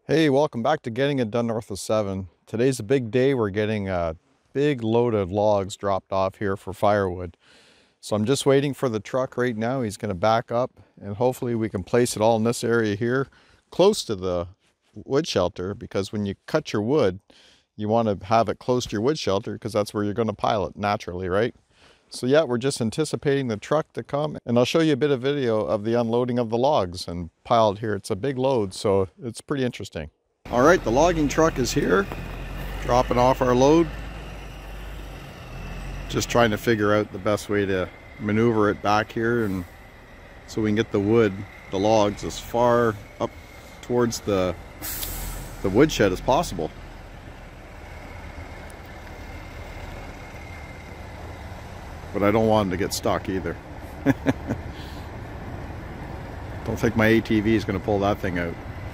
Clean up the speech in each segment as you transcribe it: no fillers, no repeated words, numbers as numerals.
Hey, welcome back to Getting It Done North of 7. Today's a big day. We're getting a big load of logs dropped off here for firewood. So I'm just waiting for the truck right now. He's going to back up and hopefully we can place it all in this area here close to the wood shelter, because when you cut your wood, you want to have it close to your wood shelter because that's where you're going to pile it naturally, right? So yeah, we're just anticipating the truck to come, and I'll show you a bit of video of the unloading of the logs and piled here. It's a big load, so it's pretty interesting. All right, the logging truck is here, dropping off our load. Just trying to figure out the best way to maneuver it back here, and so we can get the wood, the logs, as far up towards the woodshed as possible. But I don't want them to get stuck either. Don't think my ATV is going to pull that thing out.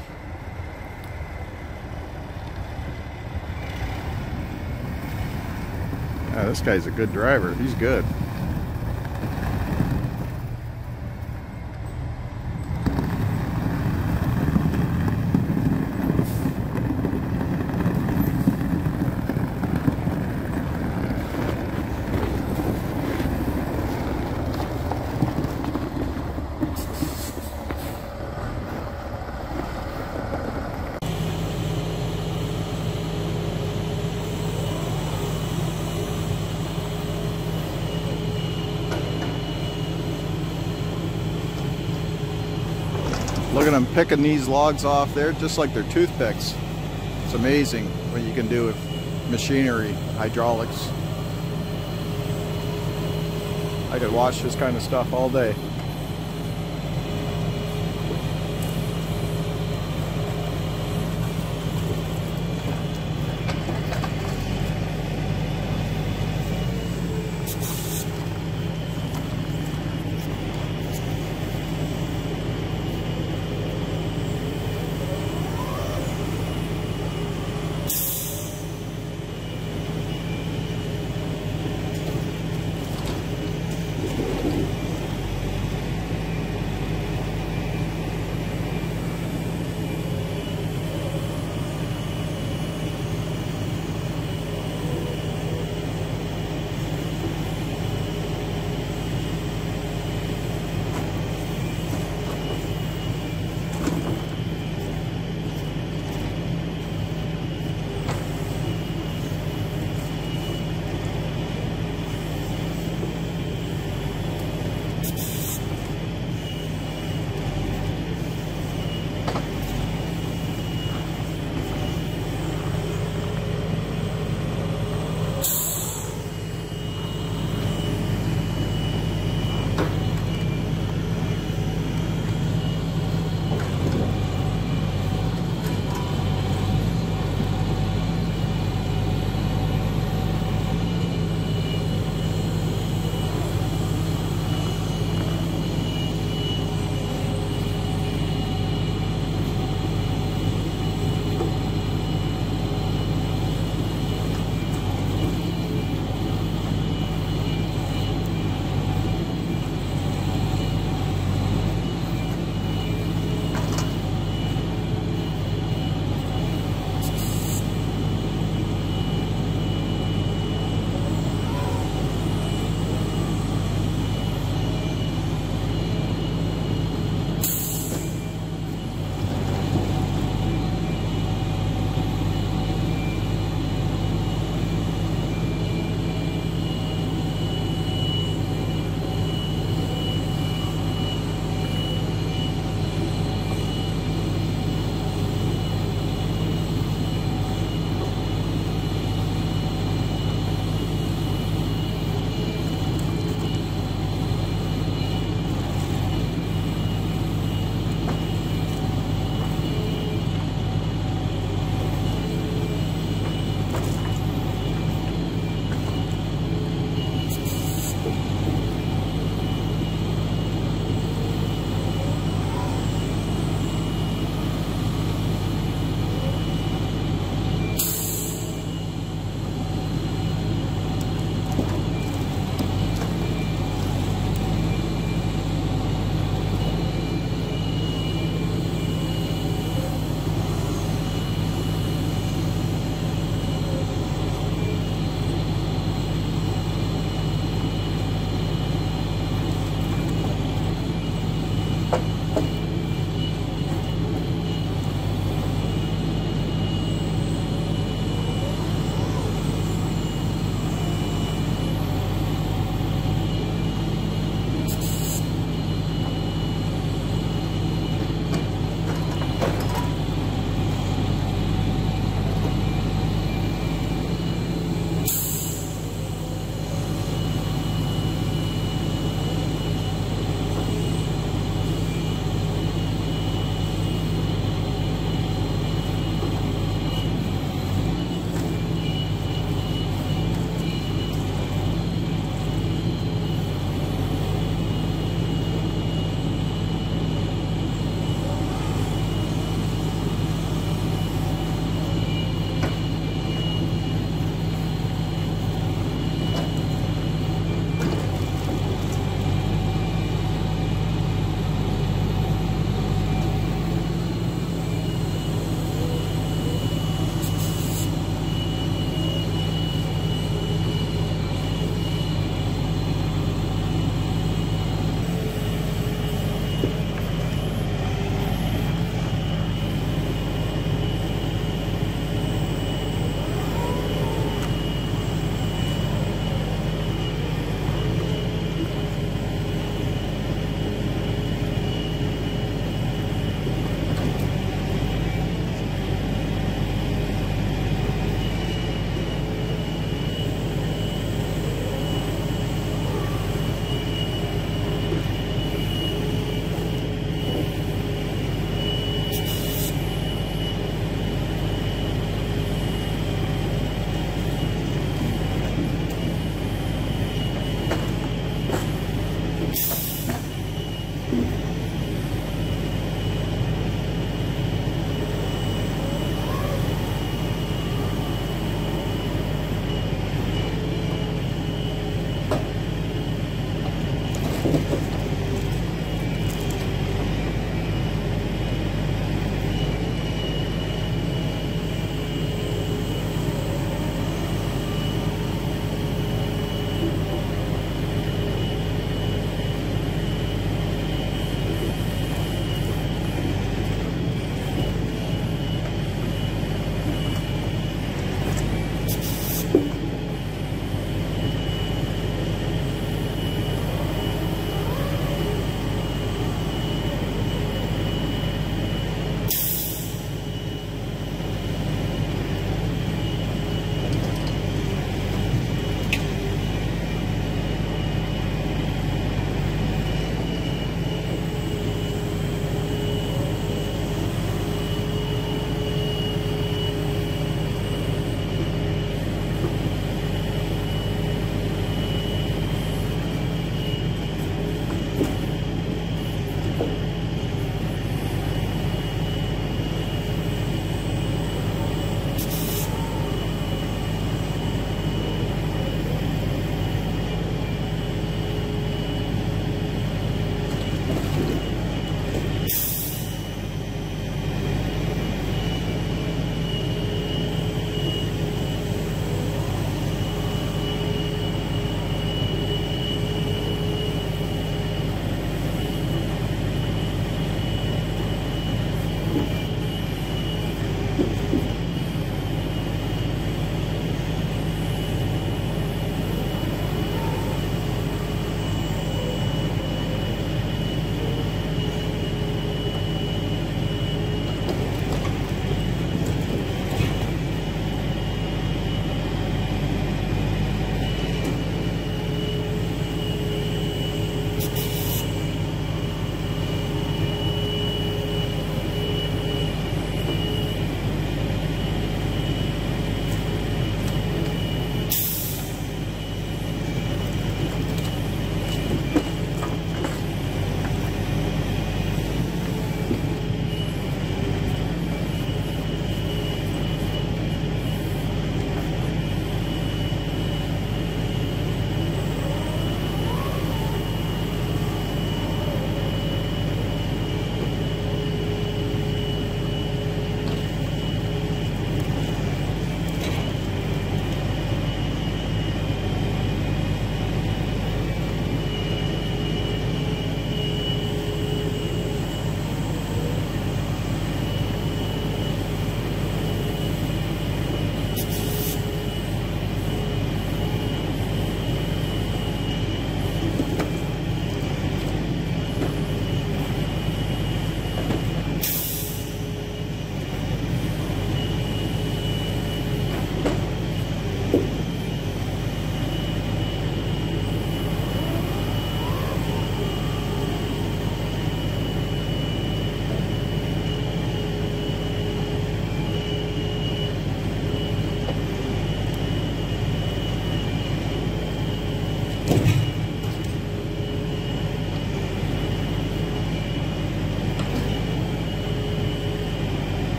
Yeah, this guy's a good driver. He's good. Look at them picking these logs off there just like they're toothpicks. It's amazing what you can do with machinery, hydraulics. I could watch this kind of stuff all day.